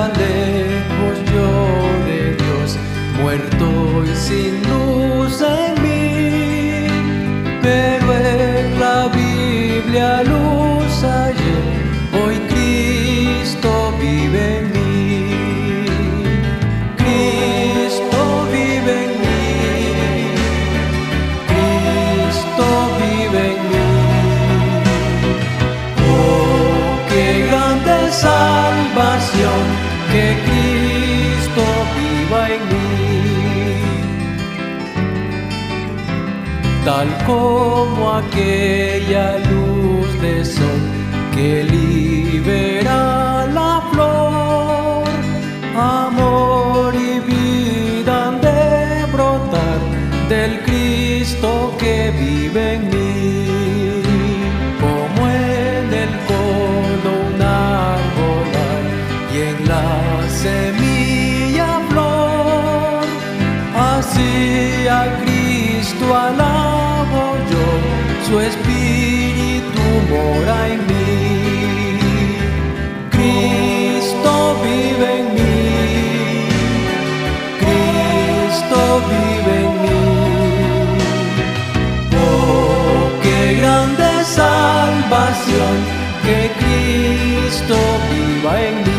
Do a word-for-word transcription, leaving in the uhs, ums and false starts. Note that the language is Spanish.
lejos yo de Dios, muerto y sin luz en mí, pero en la Biblia luz hallé, hoy Cristo vive en mí. Cristo vive en mí, Cristo vive en mí. Oh, qué grande salvación, que Cristo viva en mí. Tal como aquella luz de sol que libera la flor, amor y vida han de brotar del Cristo que vive en mí. Como en el cono un árbol hay, y en la semilla flor, así a Cristo alabo yo, su espíritu mora en mí. Cristo vive en mí, Cristo vive en mí. Oh, qué grande salvación, que Cristo viva en mí.